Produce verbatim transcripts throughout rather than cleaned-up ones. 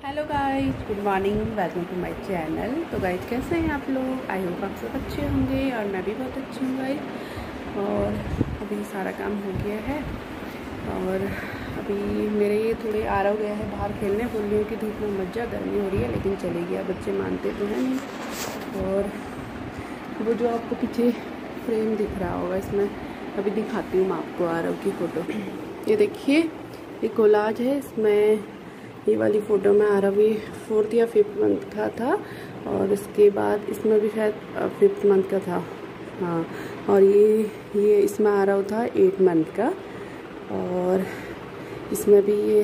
Hello guys, good morning, welcome to my channel. तो guys कैसे हैं आप लोग? आई होप आप सब अच्छे होंगे और मैं भी बहुत अच्छी हूँ गाइस। और अभी सारा काम हो गया है और अभी मेरे ये थोड़े आरव गया है बाहर खेलने। बोल रही हूँ कि धूप में मत जा, गर्मी हो रही है, लेकिन चले गया। बच्चे मानते तो हैं नहीं। और वो जो आपको पीछे फ्रेम दिख रहा होगा, इसमें अभी दिखाती हूँ मैं आपको आरव की फ़ोटो। ये देखिए, ये कोलाज है। इसमें ये वाली फ़ोटो में आरव ये फोर्थ या फिफ्थ मंथ का था और इसके बाद इसमें भी शायद फिफ्थ मंथ का था। हाँ, और ये ये इसमें आरव था एट मंथ का। और इसमें भी ये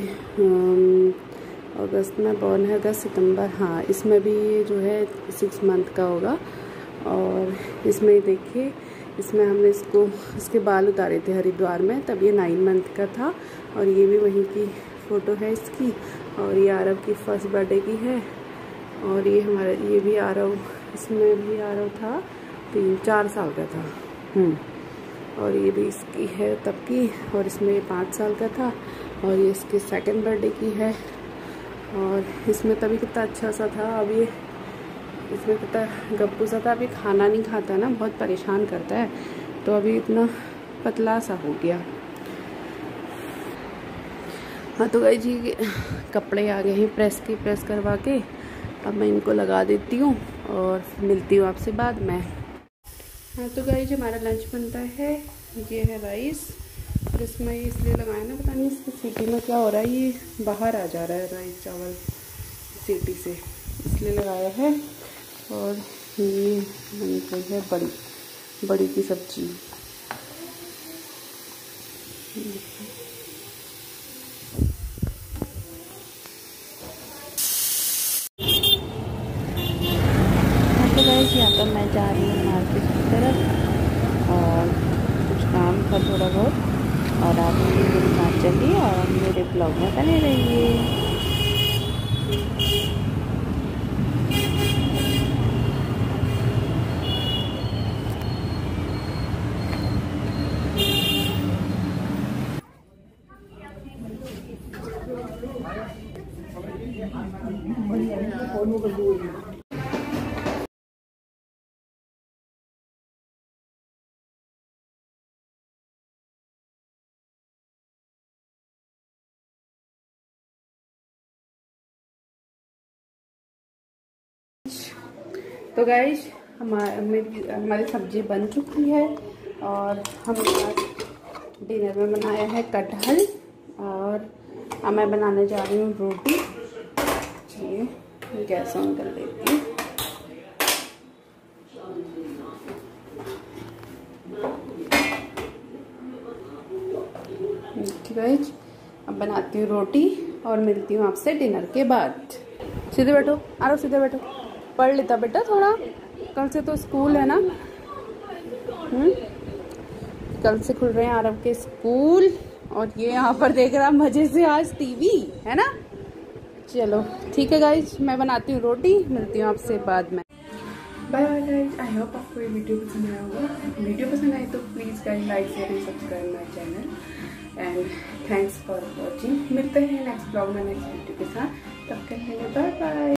अगस्त में बॉर्न है, अगस्त सितंबर। हाँ, इसमें भी ये जो है सिक्स मंथ का होगा। और इसमें देखिए, इसमें हमने इसको इसके बाल उतारे थे हरिद्वार में, तब ये नाइन मंथ का था। और ये भी वहीं की फ़ोटो है इसकी। और ये आरव की फर्स्ट बर्थडे की है। और ये हमारा ये भी आरव, इसमें भी आरव था तीन चार साल का था। हम्म और ये भी इसकी है तब की। और इसमें ये पाँच साल का था। और ये इसकी सेकंड बर्थडे की है। और इसमें तभी कितना अच्छा सा था। अब ये इसमें कितना गप्पू सा था। अभी खाना नहीं खाता ना, बहुत परेशान करता है, तो अभी इतना पतला सा हो गया। हाँ तो गाइस जी, कपड़े आ गए हैं प्रेस की, प्रेस करवा के अब मैं इनको लगा देती हूँ और मिलती हूँ आपसे बाद में। हाँ तो गाइस, हमारा लंच बनता है। ये है राइस, और इसमें इसलिए लगाया ना, पता नहीं इसकी सीटी में क्या हो रहा है, ये बाहर आ जा रहा है राइस चावल सीटी से, इसलिए लगाया है। और ये बनी गई है बड़ी बड़ी की सब्जी। तो गाइस, यहाँ पर मैं जा रही हूँ मार्केट की तरफ और कुछ काम था थोड़ा बहुत। और आप मेरे साथ चलिए और मेरे ब्लॉग में बने रहिए। तो गाइस, हमारे मेरी हमारी सब्जी बन चुकी है और हमने डिनर में बनाया है कटहल। और अब मैं बनाने जा रही हूँ रोटी। चलिए गैस ऑन कर लेती हूँ। गाइस, अब बनाती हूँ रोटी और मिलती हूँ आपसे डिनर के बाद। सीधे बैठो, आ रहा सीधे बैठो। पढ़ लेता बेटा थोड़ा, कल से तो स्कूल है ना। हम्म कल से खुल रहे हैं आरव के स्कूल। और ये यहाँ पर देख रहा मजे से आज टीवी, है ना। चलो ठीक है गाइज, मैं बनाती हूँ रोटी, मिलती हूँ आपसे बाद में। Bye bye guys, I hope आपको ये वीडियो पसंद आया होगा। वीडियो पसंद आए तो please guys like share and subscribe my channel. And thanks for watching. मिलते हैं नेक्स्ट ब्लॉग में नेक्स्ट वीडियो के साथ। तब तक के लिए बाय बाय।